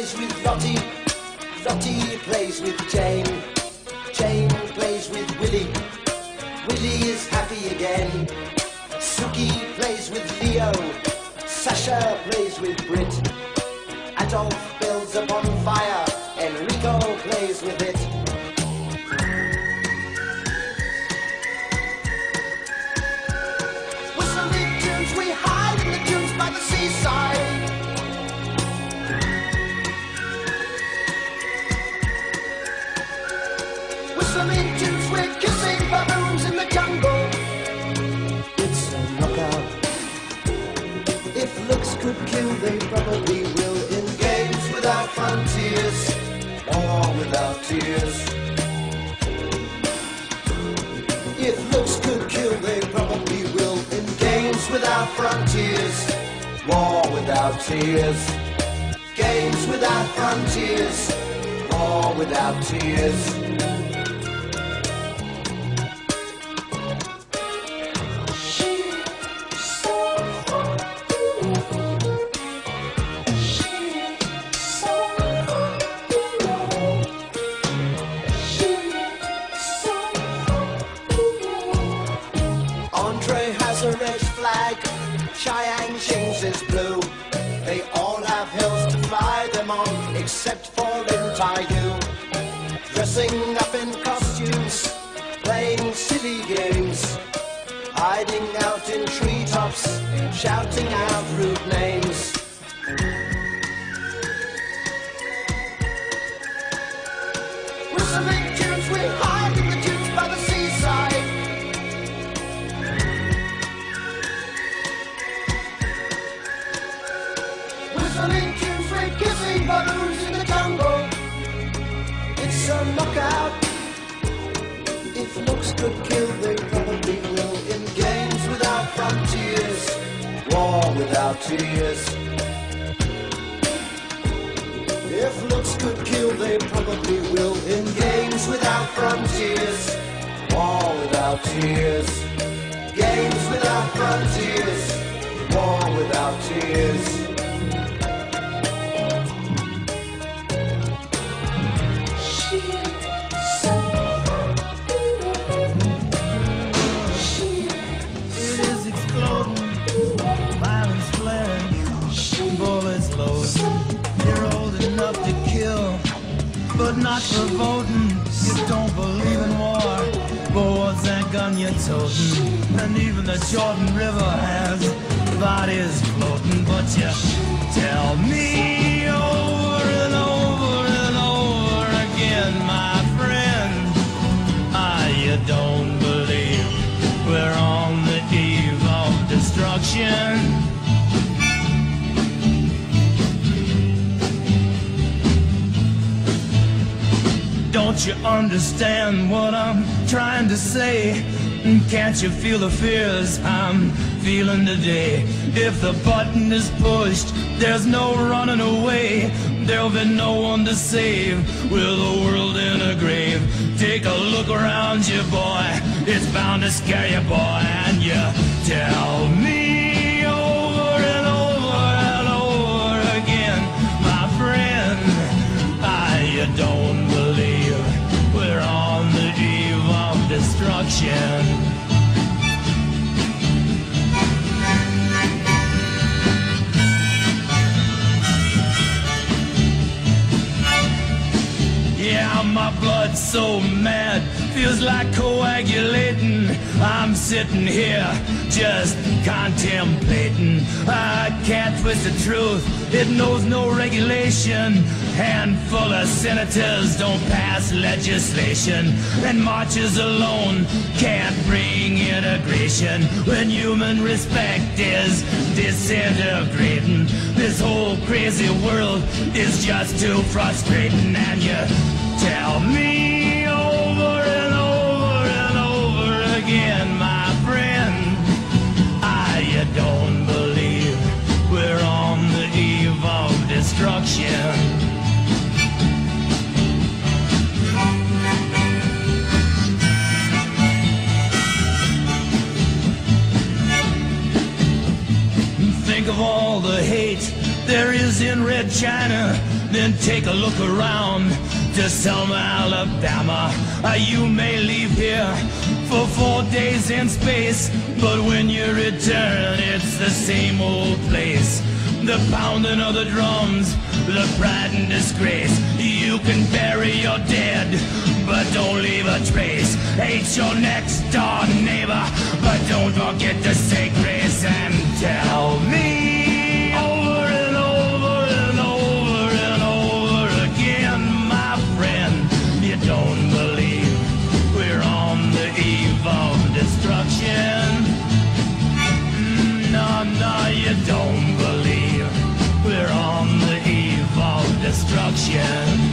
plays with Lottie, Lottie plays with Jane, Jane plays with Willie, Willie is happy again. Suki plays with Leo, Sasha plays with Brit, Adolf builds a bonfire, Enrico plays with it. Whistling tunes, we hide in the dunes by the seaside. Whistling tunes, we're kissing baboons in the jungle. It's a knockout. If looks could kill, they probably will. In games without frontiers, or without tears. If looks could kill, they probably will. In games without frontiers, war without tears. Games without frontiers, war without tears. Andre has a red flag, Cheyenne Shings is blue. They all have hills to fly them on, except for in Taiyu. Dressing up in costumes, playing silly games, hiding out in treetops, shouting out rude names. Whistling tunes, we hide in the dunes by the seaside. Whistling tunes, we're kissing baboons in the jungle. It's a knockout. If looks could kill, they probably will. In games without frontiers, war without tears. If looks could kill, they probably will. In games without frontiers, war without tears. Games without frontiers, war without tears. To kill, but not for voting. You don't believe in war, but what's that gun you're toting? And even the Jordan River has bodies floating. But you tell me over and over and over again, my friend, you don't believe we're on the eve of destruction. Don't you understand what I'm trying to say? Can't you feel the fears I'm feeling today? If the button is pushed, there's no running away. There'll be no one to save with the world in a grave. Take a look around you, boy. It's bound to scare you, boy. And you tell me over and over and over again, my friend, you don't believe we're on the eve of destruction. Yeah, my blood's so mad, feels like coagulating. I'm sitting here just contemplating. I can't twist the truth, it knows no regulation. Handful of senators don't pass legislation, and marches alone can't bring integration. When human respect is disintegrating, this whole crazy world is just too frustrating. And you tell me over and over and over again, my friend, you don't believe we're on the eve of destruction. Think of all the hate there is in Red China. then take a look around to Selma, Alabama. You may leave here for 4 days in space, but when you return, it's the same old place. The pounding of the drums, the pride and disgrace. You can bury your dead, but don't leave a trace. Hate your next door neighbor, but don't forget to say grace and tell me over and over and over and over again, my friend, you don't believe we're on the eve of destruction. No, you don't believe we're on the eve of destruction.